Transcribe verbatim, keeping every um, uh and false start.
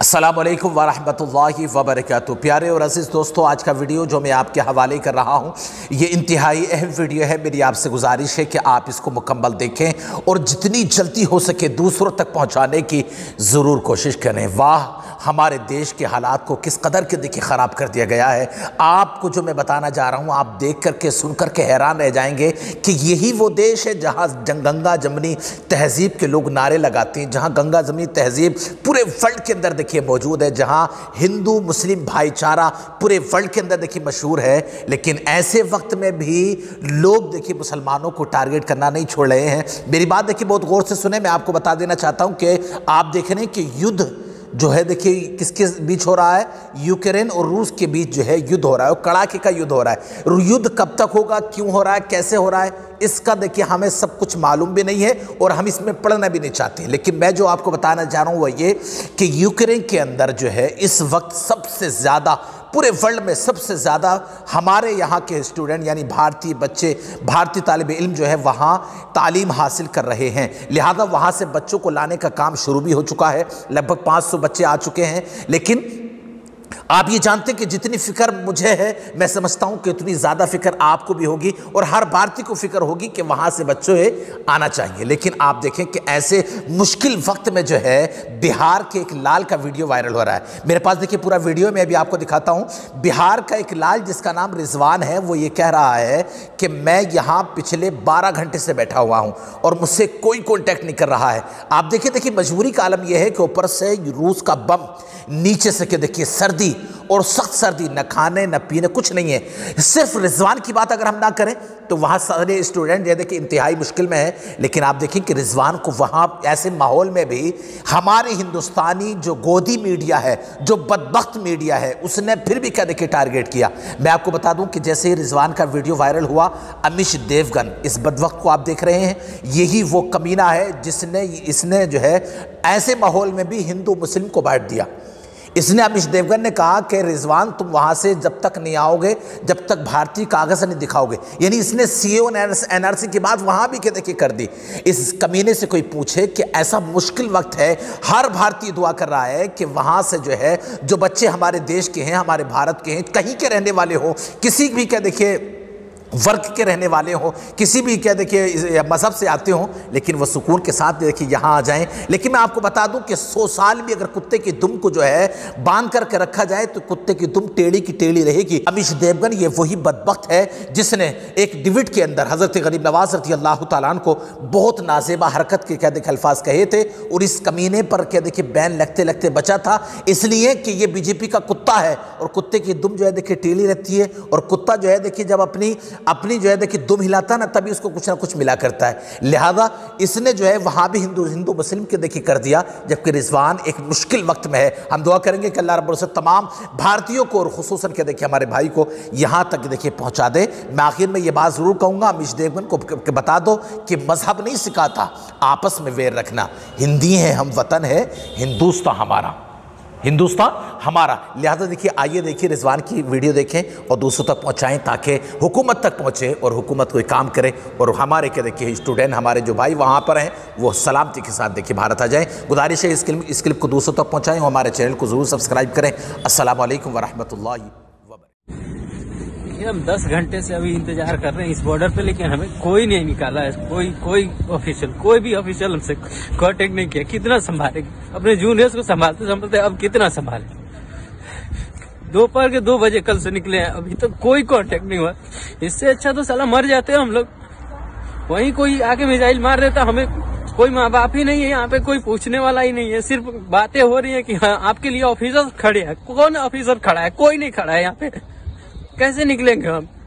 अस्सलाम वालेकुम वरहमतुल्लाहि वबरकातुहू। प्यारे और अजीज़ दोस्तों, आज का वीडियो जो मैं आपके हवाले कर रहा हूँ ये इंतहाई अहम वीडियो है। मेरी आपसे गुजारिश है कि आप इसको मुकम्मल देखें और जितनी जल्दी हो सके दूसरों तक पहुँचाने की ज़रूर कोशिश करें। वाह, हमारे देश के हालात को किस कदर के देखिए ख़राब कर दिया गया है। आपको जो मैं बताना चाह रहा हूँ आप देख करके सुन करके हैरान रह जाएंगे कि यही वो देश है जहाँ गंगा जमनी तहज़ीब के लोग नारे लगाते हैं, जहाँ गंगा जमनी तहज़ीब पूरे वर्ल्ड के अंदर देखिए मौजूद है, जहाँ हिंदू मुस्लिम भाईचारा पूरे वर्ल्ड के अंदर देखिए मशहूर है। लेकिन ऐसे वक्त में भी लोग देखिए मुसलमानों को टारगेट करना नहीं छोड़ रहे हैं। मेरी बात देखिए बहुत गौर से सुने। मैं आपको बता देना चाहता हूँ कि आप देख रहे हैं कि युद्ध जो है देखिए किसके बीच हो रहा है, यूक्रेन और रूस के बीच जो है युद्ध हो रहा है, कड़ाके का युद्ध हो रहा है। युद्ध कब तक होगा, क्यों हो रहा है, कैसे हो रहा है, इसका देखिए हमें सब कुछ मालूम भी नहीं है और हम इसमें पढ़ना भी नहीं चाहते। लेकिन मैं जो आपको बताना चाह रहा हूँ वह ये कि यूक्रेन के अंदर जो है इस वक्त सबसे ज़्यादा पूरे वर्ल्ड में सबसे ज़्यादा हमारे यहाँ के स्टूडेंट यानी भारतीय बच्चे, भारतीय तालिब इल्म जो है वहाँ तालीम हासिल कर रहे हैं। लिहाजा वहाँ से बच्चों को लाने का काम शुरू भी हो चुका है। लगभग पाँच सौ बच्चे आ चुके हैं। लेकिन आप ये जानते हैं कि जितनी फिक्र मुझे है मैं समझता हूं कि उतनी ज़्यादा फिक्र आपको भी होगी और हर भारतीय को फिक्र होगी कि वहां से बच्चों है आना चाहिए। लेकिन आप देखें कि ऐसे मुश्किल वक्त में जो है बिहार के एक लाल का वीडियो वायरल हो रहा है। मेरे पास देखिए पूरा वीडियो मैं अभी आपको दिखाता हूं। बिहार का एक लाल जिसका नाम रिजवान है वो ये कह रहा है कि मैं यहाँ पिछले बारह घंटे से बैठा हुआ हूँ और मुझसे कोई कॉन्टैक्ट नहीं कर रहा है। आप देखिए देखिए मजबूरी का आलम यह है कि ऊपर से रूस का बम, नीचे से के देखिए सर्दी और सख्त सर्दी, न खाने न पीने कुछ नहीं है। सिर्फ रिजवान की बात अगर हम ना करें तो वहाँ सारे स्टूडेंट ये देखिए इंतहाई मुश्किल में है। लेकिन आप देखें कि रिजवान को वहाँ ऐसे माहौल में भी हमारे हिंदुस्तानी जो गोदी मीडिया है, जो बदबख्त मीडिया है, उसने फिर भी क्या देखिए टारगेट किया। मैं आपको बता दूं कि जैसे ही रिजवान का वीडियो वायरल हुआ, अमिश देवगन, इस बदबख्त को आप देख रहे हैं, यही वो कमीना है जिसने इसने जो है ऐसे माहौल में भी हिंदू मुस्लिम को बांट दिया। इसने अमिश देवगन ने कहा कि रिजवान तुम वहाँ से जब तक नहीं आओगे, जब तक भारतीय कागज़ नहीं दिखाओगे, यानी इसने सीओ एनआरसी की बात वहाँ भी के देखिए कर दी। इस कमीने से कोई पूछे कि ऐसा मुश्किल वक्त है, हर भारतीय दुआ कर रहा है कि वहाँ से जो है जो बच्चे हमारे देश के हैं, हमारे भारत के हैं, कहीं के रहने वाले हो, किसी भी क्या देखिए वर्ग के रहने वाले हो, किसी भी क्या देखिए मज़हब से आते हो, लेकिन वो सुकून के साथ देखिए यहाँ आ जाएं। लेकिन मैं आपको बता दूं कि सौ साल भी अगर कुत्ते की दुम को जो है बांध करके रखा जाए तो कुत्ते की दुम टेढ़ी की टेढ़ी रहेगी। अमिश देवगन ये वही बदबख्त है जिसने एक डिबेट के अंदर हज़रत गरीब नवाज रज़ी अल्लाह तआला अन्हु को बहुत नाजेबा हरकत के क्या देखिए अल्फाज कहे थे और इस कमीने पर क्या देखिए बैन लगते लगते बचा था, इसलिए कि ये बीजेपी का कुत्ता है और कुत्ते की दुम जो है देखिए टेढ़ी रहती है और कुत्ता जो है देखिए जब अपनी अपनी जो है देखिए दुम हिलाता ना तभी उसको कुछ ना कुछ मिला करता है। लिहाजा इसने जो है वहाँ भी हिंदू हिंदू मुस्लिम के देखिए कर दिया, जबकि रिजवान एक मुश्किल वक्त में है। हम दुआ करेंगे कि अल्लाह रब्बुल इज़्ज़त तमाम भारतीयों को और खुसूसन के देखिए हमारे भाई को यहाँ तक देखिए पहुँचा दे। मैं आखिर में ये बात ज़रूर कहूँगा अमिश देवगन को कि बता दो कि मजहब नहीं सिखाता आपस में वैर रखना। हिंदी है हम, वतन है हिंदुस्तान हमारा, हिंदुस्तान हमारा। लिहाजा देखिए आइए देखिए रिजवान की वीडियो देखें और दूसरों तक पहुंचाएं ताकि हुकूमत तक पहुंचे और हुकूमत कोई काम करे और हमारे क्या देखिए स्टूडेंट, हमारे जो भाई वहां पर हैं वो सलामती के साथ देखिए भारत आ जाएं। गुजारिश है इस क्लिप इस क्लिप को दूसरों तक पहुंचाएं और हमारे चैनल को ज़रूर सब्सक्राइब करें। अस्सलाम वालेकुम वरहमतुल्लाहि वबरकातुहू। हम दस घंटे से अभी इंतजार कर रहे हैं इस बॉर्डर पे, लेकिन हमें कोई नहीं निकाला है। कोई कोई ऑफिशियल कोई भी ऑफिशियल हमसे कांटेक्ट नहीं किया। कितना संभालेंगे अपने जूनियर्स को, संभालते संभालते अब कितना संभाले। दोपहर के दो बजे कल से निकले हैं, अभी तक तो कोई कांटेक्ट नहीं हुआ। इससे अच्छा तो साला मर जाते हैं हम लोग। वहीं कोई आके मिसाइल मार देता, हमें कोई माँ बाप ही नहीं है यहाँ पे, कोई पूछने वाला ही नहीं है। सिर्फ बातें हो रही है कि हाँ आपके लिए ऑफिसर खड़े हैं। कौन ऑफिसर खड़ा है? कोई नहीं खड़ा है यहाँ पे। कैसे निकलेंगे हम?